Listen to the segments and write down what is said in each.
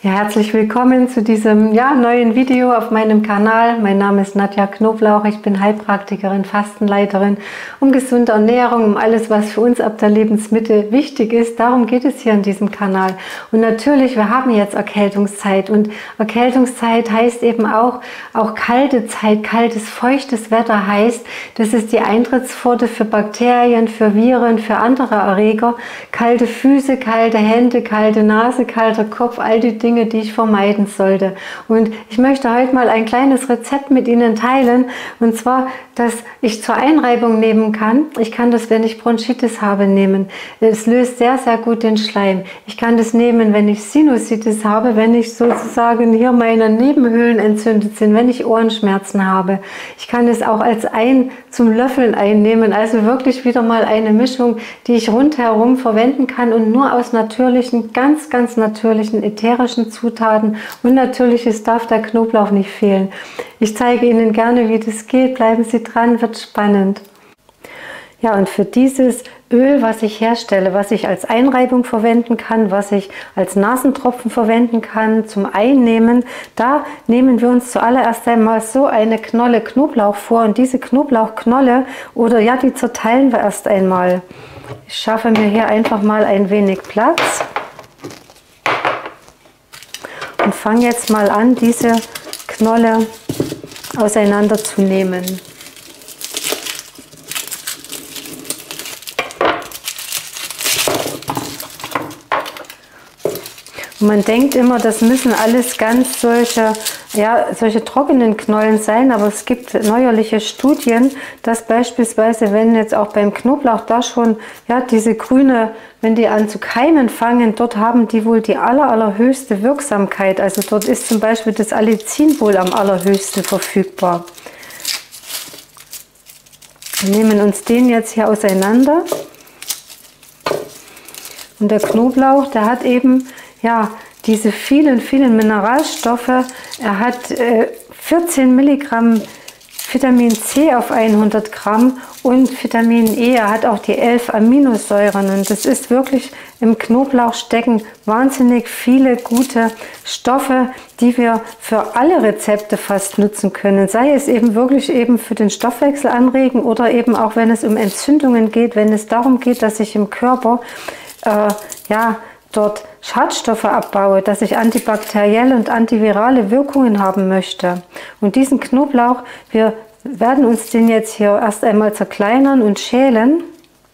Ja, herzlich willkommen zu diesem neuen Video auf meinem Kanal. Mein Name ist Nadja Knoblauch, ich bin Heilpraktikerin, Fastenleiterin, um gesunde Ernährung, um alles, was für uns ab der Lebensmitte wichtig ist. Darum geht es hier in diesem Kanal. Und natürlich, wir haben jetzt Erkältungszeit und Erkältungszeit heißt eben auch kalte Zeit, kaltes, feuchtes Wetter heißt, das ist die Eintrittspforte für Bakterien, für Viren, für andere Erreger. Kalte Füße, kalte Hände, kalte Nase, kalter Kopf, all die Dinge, die ich vermeiden sollte. Und ich möchte heute mal ein kleines Rezept mit Ihnen teilen, und zwar, dass ich zur Einreibung nehmen kann. Ich kann das, wenn ich Bronchitis habe, nehmen. Es löst sehr, sehr gut den Schleim. Ich kann das nehmen, wenn ich Sinusitis habe, wenn ich sozusagen hier meine Nebenhöhlen entzündet sind, wenn ich Ohrenschmerzen habe. Ich kann es auch als zum Löffeln einnehmen, also wirklich wieder mal eine Mischung, die ich rundherum verwenden kann und nur aus natürlichen, ganz, ganz natürlichen ätherischen Zutaten, und natürlich darf der Knoblauch nicht fehlen. Ich zeige Ihnen gerne, wie das geht. Bleiben Sie dran, wird spannend. Ja, und für dieses Öl, was ich herstelle, was ich als Einreibung verwenden kann, was ich als Nasentropfen verwenden kann zum Einnehmen, da nehmen wir uns zuallererst einmal so eine Knolle Knoblauch vor, und diese Knoblauchknolle, die zerteilen wir erst einmal. Ich schaffe mir hier einfach mal ein wenig Platz und fange jetzt mal an, diese Knolle auseinanderzunehmen. Und man denkt immer, das müssen alles ganz solche trockenen Knollen sein, aber es gibt neuerliche Studien, dass beispielsweise, wenn jetzt auch beim Knoblauch da schon diese grüne, wenn die an zu keimen fangen, dort haben die wohl die allerhöchste Wirksamkeit. Also dort ist zum Beispiel das Allicin wohl am allerhöchsten verfügbar. Wir nehmen uns den jetzt hier auseinander. Und der Knoblauch, der hat eben diese vielen Mineralstoffe. Er hat 14 Milligramm Vitamin C auf 100 Gramm und Vitamin E. Er hat auch die 11 Aminosäuren, und das ist wirklich, im Knoblauch stecken wahnsinnig viele gute Stoffe, die wir für alle Rezepte fast nutzen können. Sei es eben wirklich für den Stoffwechsel anregen oder eben auch, wenn es um Entzündungen geht, wenn es darum geht, dass ich im Körper dort Schadstoffe abbaue, dass ich antibakterielle und antivirale Wirkungen haben möchte. Und diesen Knoblauch, wir werden uns den jetzt hier erst einmal zerkleinern und schälen.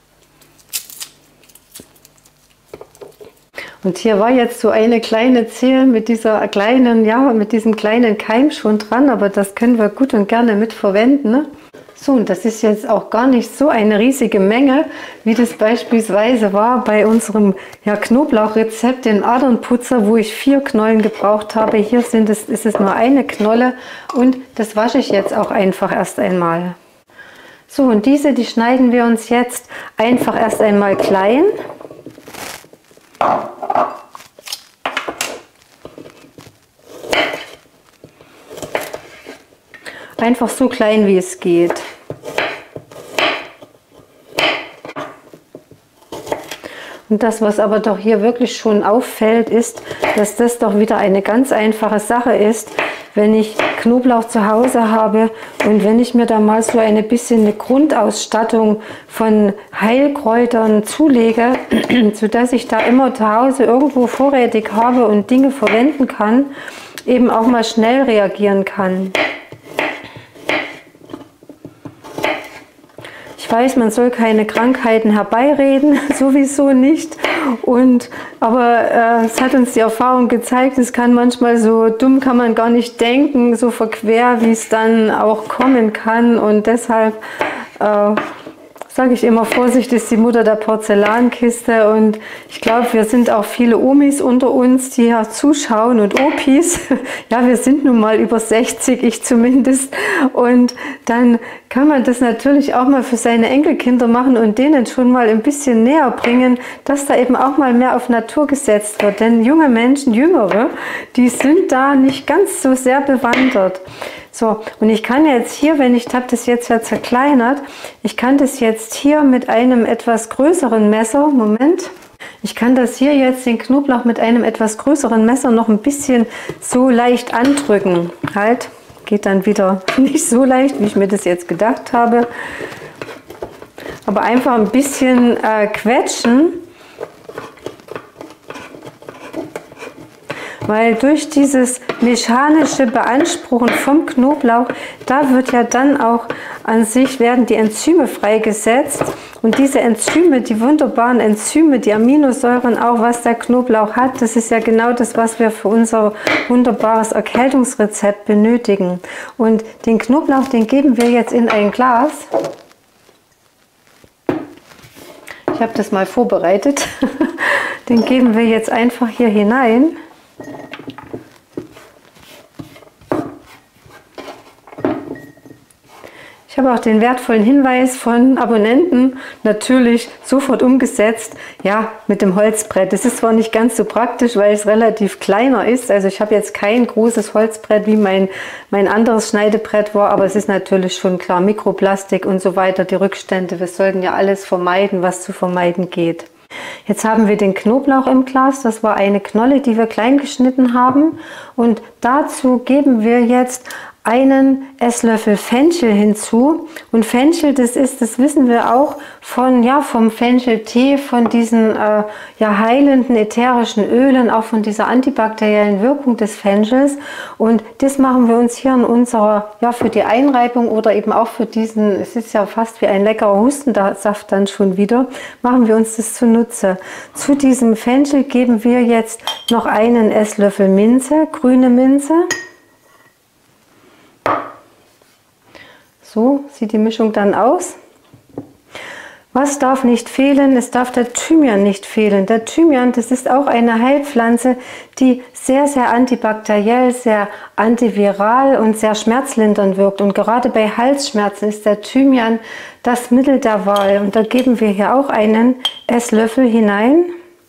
Und hier war jetzt so eine kleine Zehe mit dieser kleinen, mit diesem kleinen Keim schon dran, aber das können wir gut und gerne mit verwenden, ne? So, und das ist jetzt auch gar nicht so eine riesige Menge, wie das beispielsweise war bei unserem Knoblauchrezept, den Adernputzer, wo ich 4 Knollen gebraucht habe. Hier ist es nur eine Knolle, und das wasche ich jetzt auch einfach erst einmal. So, und die schneiden wir uns jetzt einfach erst einmal klein. Einfach so klein, wie es geht. Und das, was aber doch hier wirklich schon auffällt, ist, dass das doch wieder eine ganz einfache Sache ist, wenn ich Knoblauch zu Hause habe und wenn ich mir da mal so eine Grundausstattung von Heilkräutern zulege, sodass ich da immer zu Hause irgendwo vorrätig habe und Dinge verwenden kann, eben auch mal schnell reagieren kann. Ich weiß, man soll keine Krankheiten herbeireden, sowieso nicht. Aber es hat uns die Erfahrung gezeigt, es kann manchmal so dumm, kann man gar nicht denken, so verquer, wie es dann auch kommen kann. Und deshalb sage ich immer, Vorsicht ist die Mutter der Porzellankiste, und ich glaube, wir sind auch viele Omis unter uns, die hier zuschauen, und Opis. Ja, wir sind nun mal über 60, ich zumindest, und dann kann man das natürlich auch mal für seine Enkelkinder machen und denen schon mal ein bisschen näher bringen, dass da eben auch mal mehr auf Natur gesetzt wird. Denn junge Menschen, Jüngere, die sind da nicht ganz so sehr bewandert. So, und ich kann jetzt hier, ich habe das jetzt ja zerkleinert, ich kann das jetzt hier mit einem etwas größeren Messer, Moment, Ich kann das hier jetzt, den Knoblauch, mit einem etwas größeren Messer noch ein bisschen so leicht andrücken. Halt, geht dann wieder nicht so leicht, wie ich mir das jetzt gedacht habe. Aber einfach ein bisschen quetschen. Weil durch dieses mechanische Beanspruchen vom Knoblauch, da wird ja dann auch an sich, werden die Enzyme freigesetzt. Und diese Enzyme, die wunderbaren Enzyme, die Aminosäuren auch, was der Knoblauch hat, das ist ja genau das, was wir für unser wunderbares Erkältungsrezept benötigen. Und den Knoblauch, den geben wir jetzt in ein Glas. Ich habe das mal vorbereitet. Den geben wir jetzt einfach hier hinein. Ich habe auch den wertvollen Hinweis von Abonnenten natürlich sofort umgesetzt, ja, mit dem Holzbrett. Das ist zwar nicht ganz so praktisch, weil es relativ kleiner ist, also ich habe jetzt kein großes Holzbrett, wie mein anderes Schneidebrett war, aber es ist natürlich schon klar, Mikroplastik und so weiter, die Rückstände, wir sollten ja alles vermeiden, was zu vermeiden geht. Jetzt haben wir den Knoblauch im Glas, das war eine Knolle, die wir klein geschnitten haben, und dazu geben wir jetzt einen Esslöffel Fenchel hinzu. Und Fenchel, das wissen wir auch vom Fencheltee, von diesen heilenden ätherischen Ölen, auch von dieser antibakteriellen Wirkung des Fenchels. Und das machen wir uns hier in unserer, für die Einreibung oder eben auch für diesen, es ist ja fast wie ein leckerer Hustensaft dann schon wieder, machen wir uns das zunutze. Zu diesem Fenchel geben wir jetzt noch einen Esslöffel Minze, grüne Minze. So sieht die Mischung dann aus. Was darf nicht fehlen? Es darf der Thymian nicht fehlen. Der Thymian, das ist auch eine Heilpflanze, die sehr, sehr antibakteriell, sehr antiviral und sehr schmerzlindernd wirkt. Und gerade bei Halsschmerzen ist der Thymian das Mittel der Wahl. Und da geben wir hier auch einen Esslöffel hinein.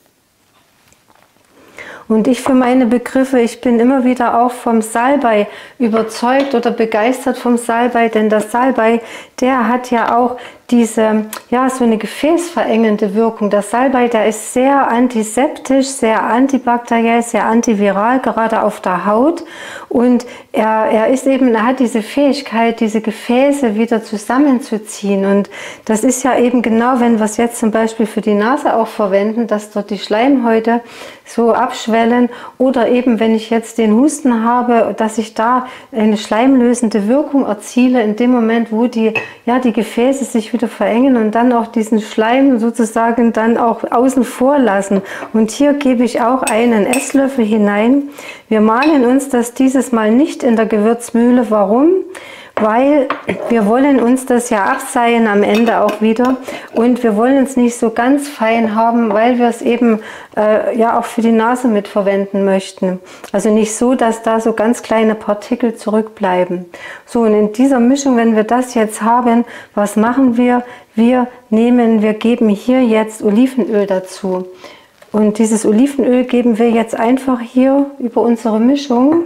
Und ich für meine Begriffe, ich bin immer wieder auch vom Salbei überzeugt oder begeistert vom Salbei, denn das Salbei, der hat ja auch diese, so eine gefäßverengende Wirkung. Das Salbei, der ist sehr antiseptisch, sehr antibakteriell, sehr antiviral, gerade auf der Haut. Und er hat diese Fähigkeit, diese Gefäße wieder zusammenzuziehen. Und das ist ja eben genau, wenn wir es jetzt zum Beispiel für die Nase auch verwenden, dass dort die Schleimhäute so abschwellen, oder eben, wenn ich jetzt den Husten habe, dass ich da eine schleimlösende Wirkung erziele in dem Moment, wo die Gefäße sich wieder verengen und dann auch diesen Schleim sozusagen dann auch außen vor lassen. Und hier gebe ich auch einen Esslöffel hinein. Wir mahlen uns das dieses Mal nicht in der Gewürzmühle. Warum? Weil wir wollen uns das ja abseihen am Ende auch wieder, und wir wollen es nicht so ganz fein haben, weil wir es eben auch für die Nase mit verwenden möchten. Also nicht so, dass da so ganz kleine Partikel zurückbleiben. So, und in dieser Mischung, wenn wir das jetzt haben, was machen wir? Wir geben hier jetzt Olivenöl dazu. Und dieses Olivenöl geben wir jetzt einfach hier über unsere Mischung.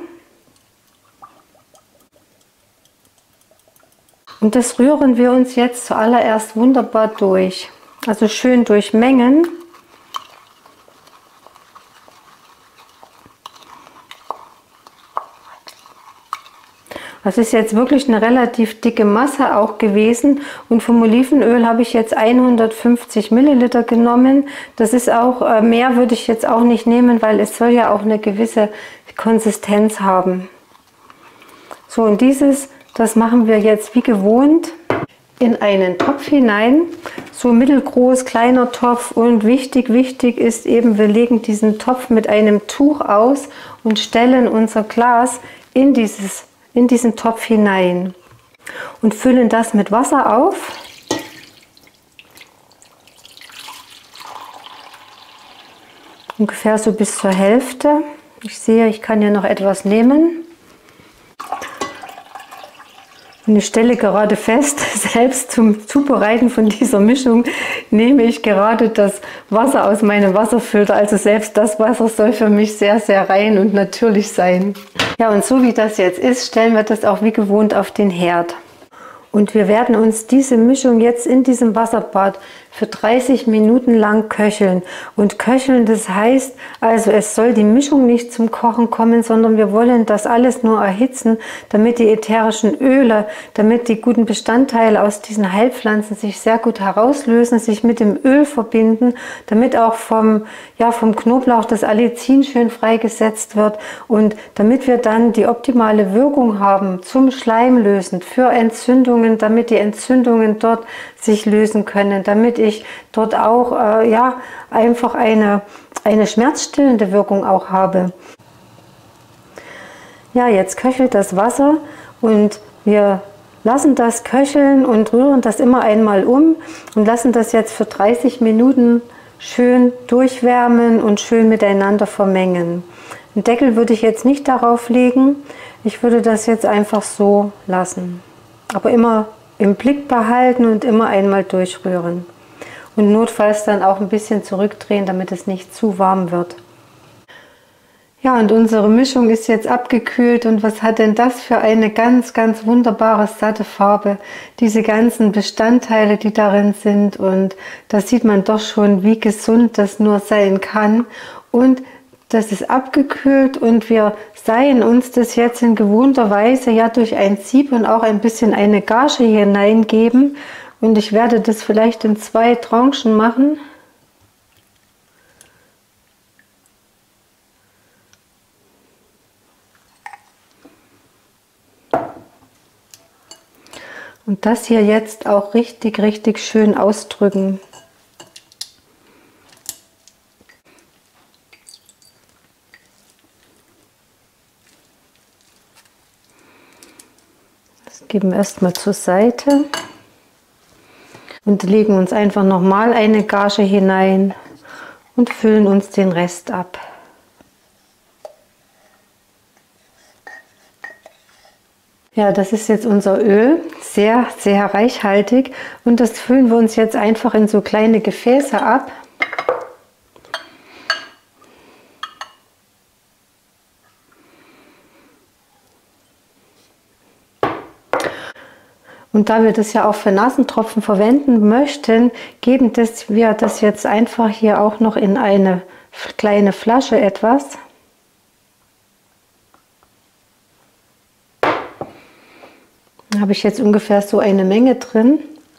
Und das rühren wir uns jetzt zuallererst wunderbar durch. Also schön durchmengen. Das ist jetzt wirklich eine relativ dicke Masse auch gewesen, und vom Olivenöl habe ich jetzt 150 Milliliter genommen. Das ist auch, mehr würde ich jetzt auch nicht nehmen, weil es soll ja auch eine gewisse Konsistenz haben. So, und das machen wir jetzt wie gewohnt in einen Topf hinein, so mittelgroß, kleiner Topf, und wichtig ist eben, wir legen diesen Topf mit einem Tuch aus und stellen unser Glas in diesen Topf hinein und füllen das mit Wasser auf. Ungefähr so bis zur Hälfte. Ich sehe, ich kann ja noch etwas nehmen. Und ich stelle gerade fest, selbst zum Zubereiten von dieser Mischung nehme ich gerade das Wasser aus meinem Wasserfilter. Also selbst das Wasser soll für mich sehr, sehr rein und natürlich sein. Ja, und so wie das jetzt ist, stellen wir das auch wie gewohnt auf den Herd. Und wir werden uns diese Mischung jetzt in diesem Wasserbad für 30 Minuten lang köcheln. Und köcheln, das heißt, also es soll die Mischung nicht zum Kochen kommen, sondern wir wollen das alles nur erhitzen, damit die ätherischen Öle, damit die guten Bestandteile aus diesen Heilpflanzen sich sehr gut herauslösen, sich mit dem Öl verbinden, damit auch vom Knoblauch das Allicin schön freigesetzt wird und damit wir dann die optimale Wirkung haben zum Schleimlösen, für Entzündungen, damit die Entzündungen dort sich lösen können, damit ich dort auch einfach eine schmerzstillende Wirkung auch habe. Ja, jetzt köchelt das Wasser und wir lassen das köcheln und rühren das immer einmal um und lassen das jetzt für 30 Minuten schön durchwärmen und schön miteinander vermengen. Den Deckel würde ich jetzt nicht darauf legen, ich würde das jetzt einfach so lassen. Aber immer im Blick behalten und immer einmal durchrühren. Und notfalls dann auch ein bisschen zurückdrehen, damit es nicht zu warm wird. Ja, und unsere Mischung ist jetzt abgekühlt und was hat denn das für eine ganz, ganz wunderbare, satte Farbe. Diese ganzen Bestandteile, die darin sind und da sieht man doch schon, wie gesund das nur sein kann. Und das ist abgekühlt und wir seihen uns das jetzt in gewohnter Weise ja durch ein Sieb und auch ein bisschen eine Gage hineingeben. Und ich werde das vielleicht in 2 Tranchen machen. Und das hier jetzt auch richtig, richtig schön ausdrücken. Das geben wir erstmal zur Seite und legen uns einfach nochmal eine Gage hinein und füllen uns den Rest ab. Ja, das ist jetzt unser Öl, sehr, sehr reichhaltig und das füllen wir uns jetzt einfach in so kleine Gefäße ab. Und da wir das ja auch für Nasentropfen verwenden möchten, geben wir das jetzt einfach hier auch noch in eine kleine Flasche etwas. Da habe ich jetzt ungefähr so eine Menge drin.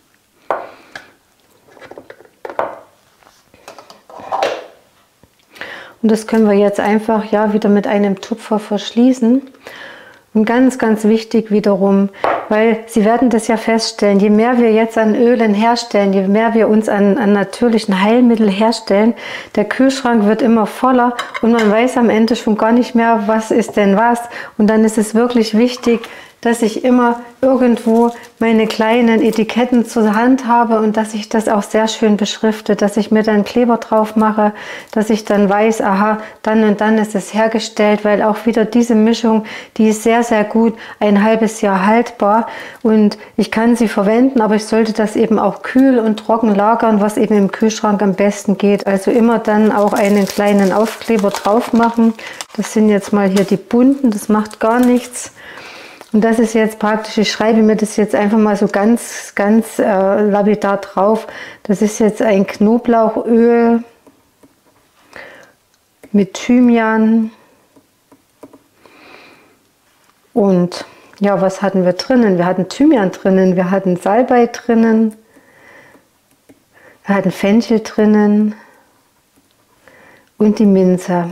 Und das können wir jetzt einfach wieder mit einem Tupfer verschließen. Und ganz, ganz wichtig wiederum, weil Sie werden das ja feststellen, je mehr wir jetzt an Ölen herstellen, je mehr wir uns an natürlichen Heilmitteln herstellen, der Kühlschrank wird immer voller und man weiß am Ende schon gar nicht mehr, was ist denn was. Und dann ist es wirklich wichtig, dass ich immer irgendwo meine kleinen Etiketten zur Hand habe und dass ich das auch sehr schön beschrifte, dass ich mir dann Kleber drauf mache, dass ich dann weiß, aha, dann und dann ist es hergestellt, weil auch wieder diese Mischung, die ist sehr, sehr gut, ein halbes Jahr haltbar und ich kann sie verwenden, aber ich sollte das eben auch kühl und trocken lagern, was eben im Kühlschrank am besten geht. Also immer dann auch einen kleinen Aufkleber drauf machen. Das sind jetzt mal hier die bunten, das macht gar nichts. Und das ist jetzt praktisch, ich schreibe mir das jetzt einfach mal so ganz, ganz lapidar drauf. Das ist jetzt ein Knoblauchöl mit Thymian. Und ja, was hatten wir drinnen? Wir hatten Thymian drinnen, wir hatten Salbei drinnen, wir hatten Fenchel drinnen und die Minze.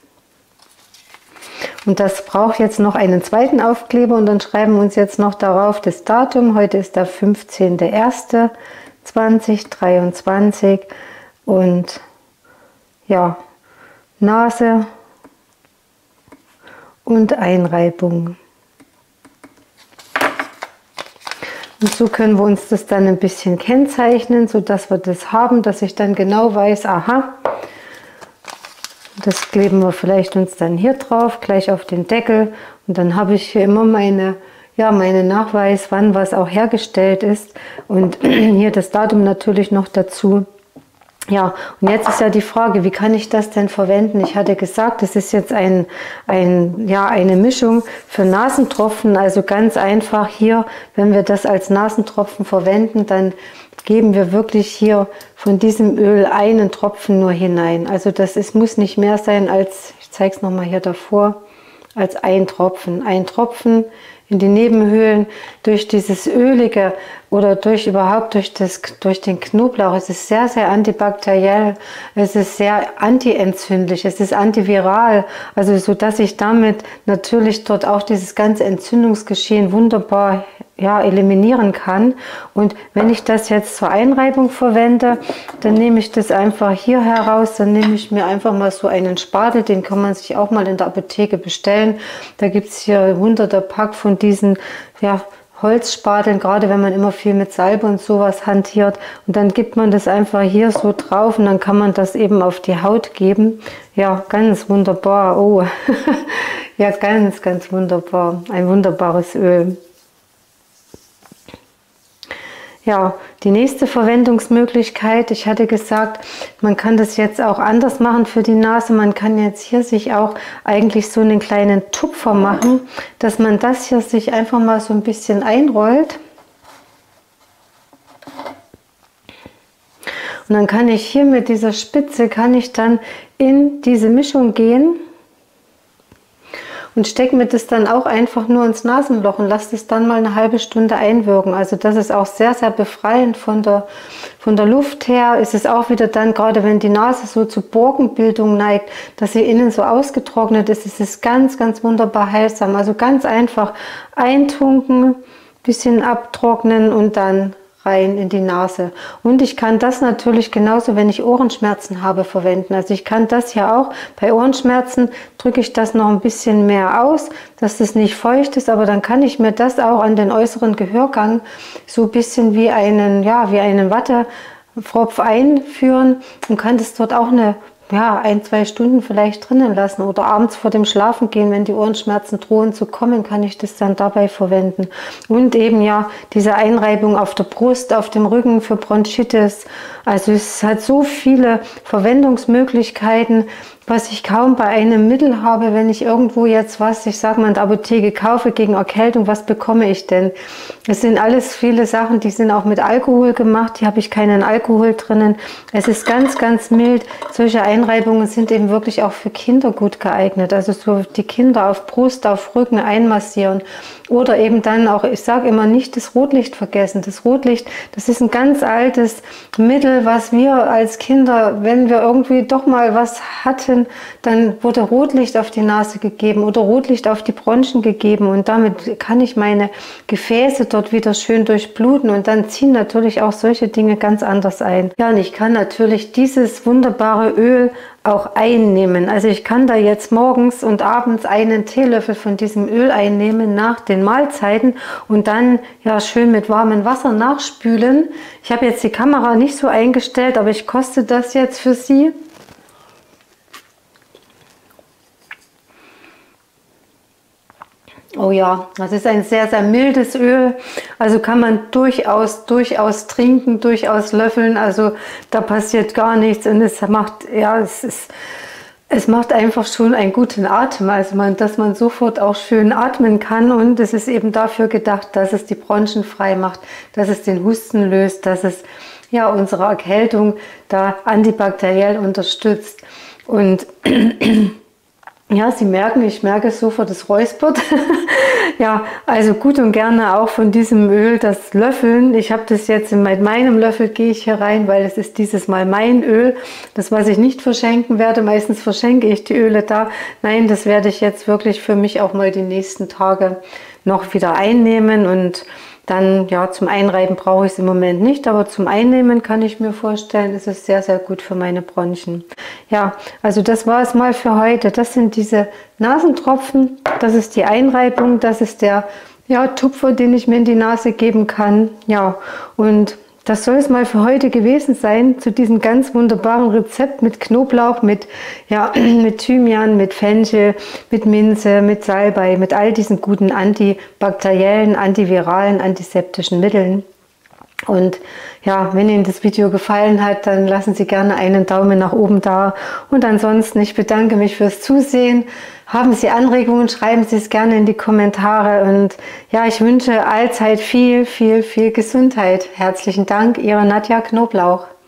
Und das braucht jetzt noch einen zweiten Aufkleber und dann schreiben wir uns jetzt noch darauf das Datum. Heute ist der 15.01.2023 und ja, Nase und Einreibung. Und so können wir uns das dann ein bisschen kennzeichnen, sodass wir das haben, dass ich dann genau weiß, aha, das kleben wir vielleicht uns dann hier drauf, gleich auf den Deckel. Und dann habe ich hier immer meine Nachweis, wann was auch hergestellt ist. Und hier das Datum natürlich noch dazu. Ja, und jetzt ist ja die Frage, wie kann ich das denn verwenden? Ich hatte gesagt, das ist jetzt eine Mischung für Nasentropfen, also ganz einfach hier, wenn wir das als Nasentropfen verwenden, dann geben wir wirklich hier von diesem Öl einen Tropfen nur hinein. Also muss nicht mehr sein als, ich zeige es nochmal hier davor, als ein Tropfen. Ein Tropfen in die Nebenhöhlen durch dieses Ölige oder durch den Knoblauch. Es ist sehr, sehr antibakteriell, es ist sehr antientzündlich, es ist antiviral, also so dass ich damit natürlich dort auch dieses ganze Entzündungsgeschehen wunderbar eliminieren kann. Und wenn ich das jetzt zur Einreibung verwende, dann nehme ich das einfach hier heraus, dann nehme ich mir einfach mal so einen Spatel, den kann man sich auch mal in der Apotheke bestellen. Da gibt es hier hunderte Pack von diesen Holzspateln, gerade wenn man immer viel mit Salbe und sowas hantiert. Und dann gibt man das einfach hier so drauf und dann kann man das eben auf die Haut geben. Ja, ganz wunderbar. Oh, ja, ganz, ganz wunderbar. Ein wunderbares Öl. Ja, die nächste Verwendungsmöglichkeit, ich hatte gesagt, man kann das jetzt auch anders machen für die Nase. Man kann jetzt hier sich auch eigentlich so einen kleinen Tupfer machen, dass man das hier sich einfach mal so ein bisschen einrollt. Und dann kann ich hier mit dieser Spitze, kann ich dann in diese Mischung gehen und stecke mir das dann auch einfach nur ins Nasenloch und lasse das dann mal eine halbe Stunde einwirken. Also das ist auch sehr, sehr befreiend von der Luft her. Ist es auch wieder dann, gerade wenn die Nase so zu Borkenbildung neigt, dass sie innen so ausgetrocknet ist, ist es ganz, ganz wunderbar heilsam. Also ganz einfach eintunken, bisschen abtrocknen und dann rein in die Nase. Und ich kann das natürlich genauso, wenn ich Ohrenschmerzen habe, verwenden. Also ich kann das ja auch, bei Ohrenschmerzen drücke ich das noch ein bisschen mehr aus, dass das nicht feucht ist, aber dann kann ich mir das auch an den äußeren Gehörgang so ein bisschen wie einen Wattefropf einführen und kann das dort auch ein, 2 Stunden vielleicht drinnen lassen oder abends vor dem Schlafengehen, wenn die Ohrenschmerzen drohen zu kommen, kann ich das dann dabei verwenden. Und eben diese Einreibung auf der Brust, auf dem Rücken für Bronchitis. Also es hat so viele Verwendungsmöglichkeiten, was ich kaum bei einem Mittel habe, wenn ich irgendwo jetzt ich sag mal in der Apotheke kaufe gegen Erkältung, was bekomme ich denn? Es sind alles viele Sachen, die sind auch mit Alkohol gemacht, hier habe ich keinen Alkohol drinnen. Es ist ganz, ganz mild. Solche Einreibungen sind eben wirklich auch für Kinder gut geeignet. Also so die Kinder auf Brust, auf Rücken einmassieren. Oder eben dann auch, ich sage immer nicht das Rotlicht vergessen. Das Rotlicht, das ist ein ganz altes Mittel, was wir als Kinder, wenn wir irgendwie doch mal was hatten, dann wurde Rotlicht auf die Nase gegeben oder Rotlicht auf die Bronchien gegeben und damit kann ich meine Gefäße dort wieder schön durchbluten und dann ziehen natürlich auch solche Dinge ganz anders ein. Ja, und ich kann natürlich dieses wunderbare Öl auch einnehmen. Also ich kann da jetzt morgens und abends einen Teelöffel von diesem Öl einnehmen nach den Mahlzeiten und dann schön mit warmem Wasser nachspülen. Ich habe jetzt die Kamera nicht so eingestellt, aber ich koste das jetzt für Sie. Oh ja, das ist ein sehr, sehr mildes Öl, also kann man durchaus trinken, durchaus löffeln, also da passiert gar nichts und es macht einfach schon einen guten Atem, also dass man sofort auch schön atmen kann und es ist eben dafür gedacht, dass es die Bronchien frei macht, dass es den Husten löst, dass es unsere Erkältung da antibakteriell unterstützt und ja, Sie merken, ich merke sofort, das räuspert. Ja, also gut und gerne auch von diesem Öl das Löffeln. Ich habe das jetzt mit meinem Löffel, gehe ich hier rein, weil es ist dieses Mal mein Öl. Das, was ich nicht verschenken werde, meistens verschenke ich die Öle da. Nein, das werde ich jetzt wirklich für mich auch mal die nächsten Tage noch wieder einnehmen und dann, zum Einreiben brauche ich es im Moment nicht, aber zum Einnehmen kann ich mir vorstellen, ist es sehr, sehr gut für meine Bronchien. Ja, also das war es mal für heute. Das sind diese Nasentropfen, das ist die Einreibung, das ist der Tupfer, den ich mir in die Nase geben kann. Ja, und das soll es mal für heute gewesen sein, zu diesem ganz wunderbaren Rezept mit Knoblauch, mit Thymian, mit Fenchel, mit Minze, mit Salbei, mit all diesen guten antibakteriellen, antiviralen, antiseptischen Mitteln. Und ja, wenn Ihnen das Video gefallen hat, dann lassen Sie gerne einen Daumen nach oben da. Und ansonsten, ich bedanke mich fürs Zusehen. Haben Sie Anregungen, schreiben Sie es gerne in die Kommentare. Und ja, ich wünsche allzeit viel, viel, viel Gesundheit. Herzlichen Dank, Ihre Nadja Knoblauch.